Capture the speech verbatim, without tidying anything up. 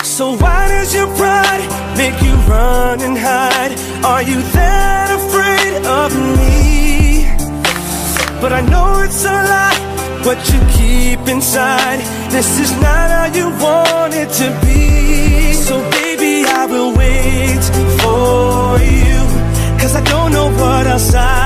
So why does your pride make you run and hide? Are you that afraid of me? But I know it's a lie, what you keep inside. This is not how you want it to be. So baby, I will wait for you, 'cause I don't know what else I